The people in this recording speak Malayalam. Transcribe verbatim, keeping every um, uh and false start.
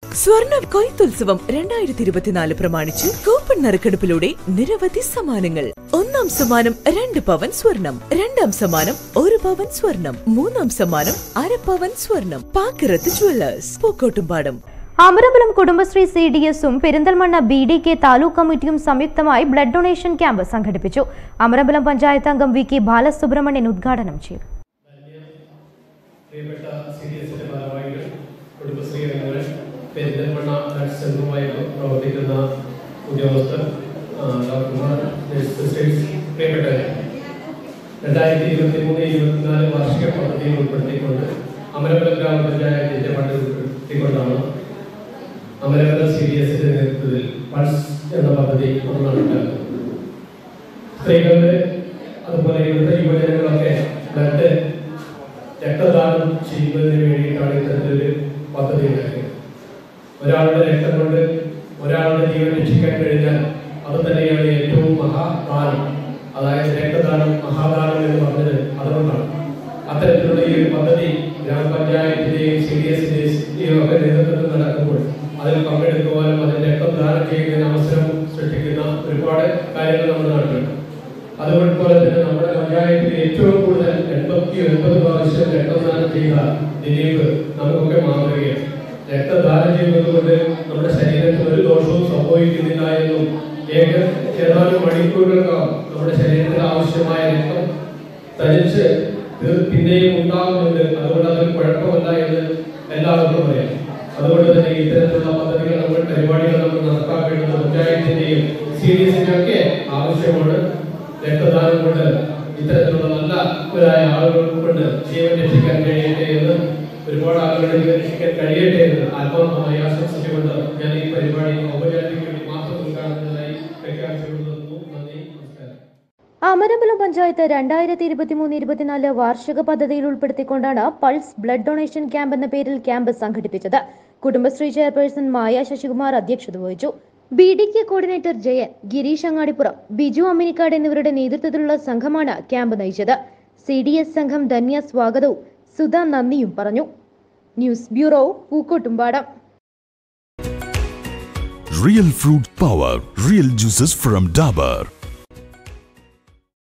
സ്വർണ്ണ കൊയ്ത്തുത്സവം രണ്ടായിരത്തി ഇരുപത്തിനാല് പ്രമാണിച്ച് കൂപ്പൺ നറുക്കെടുപ്പിലൂടെ നിരവധി സമ്മാനങ്ങൾ. ഒന്നാം സമ്മാനം രണ്ട് പവൻ സ്വർണം, രണ്ടാം സമ്മാനം ഒരു പവൻ സ്വർണം, മൂന്നാം സമ്മാനം അര പവൻ സ്വർണം. Pakkirath jewellers, Pookkottumpadam. Amarambalam Kudumbashree C D എസും Perinthalmanna B D K taluk കമ്മിറ്റിയും സംയുക്തമായി ബ്ലഡ് ഡൊണേഷൻ ക്യാമ്പ് സംഘടിപ്പിച്ചു. അമരമ്പലം പഞ്ചായത്ത് അംഗം വി കെ ബാലസുബ്രഹ്മണ്യൻ ഉദ്ഘാടനം ചെയ്തു. പെരിന്തൽമണ്ണ സെന്ററുമായി പ്രവർത്തിക്കുന്ന ഉദ്യോഗസ്ഥർ, ഡോക്ടർമാർ, പ്രിയപ്പെട്ടവരെ, രണ്ടായിരത്തി ഇരുപത്തി മൂന്ന് ഇരുപത്തിനാല് വാർഷിക പദ്ധതിയിൽ ഉൾപ്പെടുത്തിക്കൊണ്ട് അമരമ്പലം ഗ്രാമപഞ്ചായത്തിന്റെ ഫണ്ട് ഉൾപ്പെടുത്തിക്കൊണ്ടാണ് അമരമ്പലം സി ഡി എസിന്റെ നേതൃത്വത്തിൽ പൾസ് എന്ന പദ്ധതി നമ്മൾ നടപ്പിലാക്കുന്നത്. സ്ത്രീകളുടെ അതുപോലെ ഇവിടുത്തെ യുവജനങ്ങളൊക്കെ ബ്ലഡ് രക്തദാനം ചെയ്യുന്നതിന് വേണ്ടിയിട്ടാണ് ഇത്തരത്തിലൊരു പദ്ധതി ഉണ്ടാക്കിയത്. ഒരാളുടെ രക്തം കൊണ്ട് ഒരാളുടെ ജീവൻ രക്ഷിക്കാൻ കഴിഞ്ഞാൽ അത് തന്നെയാണ് ഏറ്റവും മഹാദാനം. അതായത് രക്തദാനം മഹാദാനം എന്ന് പറഞ്ഞത് അതുകൊണ്ടാണ്. അത്തരത്തിലുള്ള ഈ ഒരു പദ്ധതി ഗ്രാമപഞ്ചായത്തിന്റെയും സി ഡി എസിന്റെയും ഒക്കെ നേതൃത്വത്തിൽ നടക്കുമ്പോൾ അതിൽ പങ്കെടുക്കുവാനും അതിൽ രക്തം ദാനം ചെയ്യുന്നതിന് അവസരം സൃഷ്ടിക്കുന്ന ഒരുപാട് കാര്യങ്ങൾ നമ്മുടെ നാട്ടിലുണ്ട്. അതുപോലെ തന്നെ നമ്മുടെ പഞ്ചായത്തിൽ ഏറ്റവും കൂടുതൽ എൺപത്തി ഒൻപത് പ്രാവശ്യം രക്തദാനം ചെയ്ത ദിലീപ് നമുക്കൊക്കെ മാതൃകയാണ്. രക്തദാനം ചെയ്യുന്നത് കൊണ്ട് നമ്മുടെ ശരീരത്തിൽ ഒരു ദോഷവും സംഭവിക്കുന്നില്ല എന്നും ഏക ഏതാനും മണിക്കൂറുകൾക്കാവും നമ്മുടെ ശരീരത്തിൽ ആവശ്യമായ രക്തം തനിച്ച് പിന്നെയും ഉണ്ടാകുന്നുണ്ട്. അതുകൊണ്ട് അതൊരു കുഴപ്പമല്ല എന്ന് എല്ലാവർക്കും അറിയാം. അതുകൊണ്ട് തന്നെ ഇത്തരത്തിലുള്ള പദ്ധതികൾ നമ്മൾ പരിപാടികൾ നമ്മൾ നടപ്പാക്കേണ്ടത് പഞ്ചായത്തിന്റെയും സി ഡി എസിന്റെ ഒക്കെ ആവശ്യമാണ്. രക്തദാനം കൊണ്ട് ഇത്തരത്തിലുള്ള നല്ലവരായ ആളുകൾ കൊണ്ട് ജീവൻ രക്ഷിക്കാൻ കഴിയട്ടെ എന്ന് ഒരുപാട് ആളുകളെ രക്ഷിക്കാൻ കഴിയട്ടെ എന്ന് ആത്മാർത്ഥമായി ആശംസിച്ചുകൊണ്ട് ഞാൻ ഈ പരിപാടി ഔപചാരിക വേണ്ടി മാത്രം ഉദ്ഘാടനത്തിനായി പ്രഖ്യാപിച്ചുകൊള്ളുന്നു. നന്ദി, നമസ്കാരം. അമരമ്പലം പഞ്ചായത്ത് രണ്ടായിരത്തി ഇരുപത്തി മൂന്ന് ഇരുപത്തിനാല് വാർഷിക പദ്ധതിയിൽ ഉൾപ്പെടുത്തിക്കൊണ്ടാണ് പൾസ് ബ്ലഡ് ഡൊണേഷൻ ക്യാമ്പ് എന്ന പേരിൽ ക്യാമ്പ് സംഘടിപ്പിച്ചത്. കുടുംബശ്രീ ചെയർപേഴ്സൺ മായ ശശികുമാർ അധ്യക്ഷത വഹിച്ചു. B D K coordinator Jayan, Girish Angadipuram, Biju Amminikkad എന്നിവരുടെ നേതൃത്വത്തിലുള്ള സംഘമാണ് ക്യാമ്പ് നയിച്ചത്. സി ഡി എസ് സംഘം ധന്യ സ്വാഗതവും സുധ നന്ദിയും പറഞ്ഞു. News bureau, Pookkottumpadam. Real fruit power, real juices from Dabur.